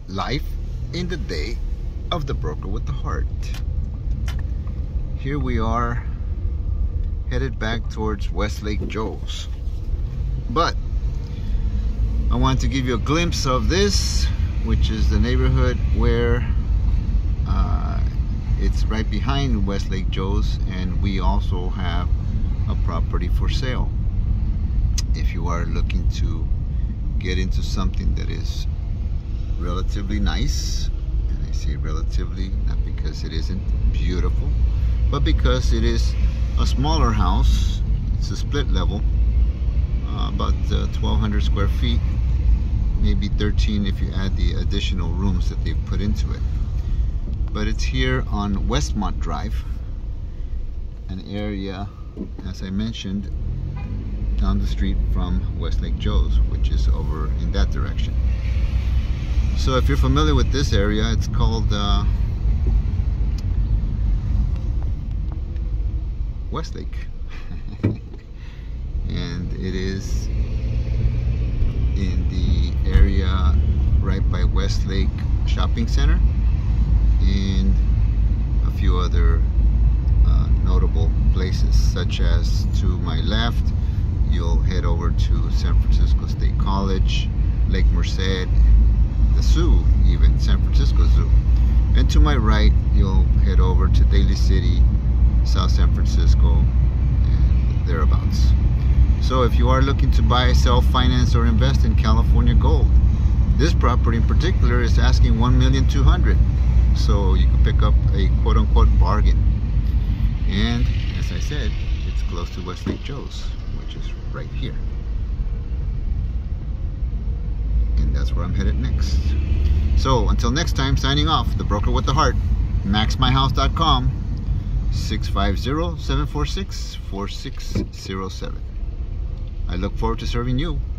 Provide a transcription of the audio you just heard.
life in the day of the broker with the heart. Here we are headed back towards Westlake Joe's, but I want to give you a glimpse of this, which is the neighborhood where it's right behind Westlake Joe's, and we also have a property for sale. If you are looking to get into something that is relatively nice, and I say relatively not because it isn't beautiful, but because it is a smaller house. It's a split level, about 1,200 square feet, maybe 13 if you add the additional rooms that they've put into it. But it's here on Westmont Drive, an area, as I mentioned, down the street from Westlake Joe's, which is over in that direction. So if you're familiar with this area, it's called Westlake. And it is in the area right by Westlake Shopping Center and a few other notable places, such as to my left you'll head over to San Francisco State College, Lake Merced, the zoo, even San Francisco Zoo, and to my right you'll head over to Daly City, South San Francisco, and thereabouts. So if you are looking to buy, sell, finance, or invest in California gold, this property in particular is asking $1,200,000, so you can pick up a quote-unquote bargain. And as I said, it's close to Westlake Joe's, which is right here, and that's where I'm headed next. So until next time, signing off, the broker with the heart, maxmyhouse.com, 650-746-4607. I look forward to serving you.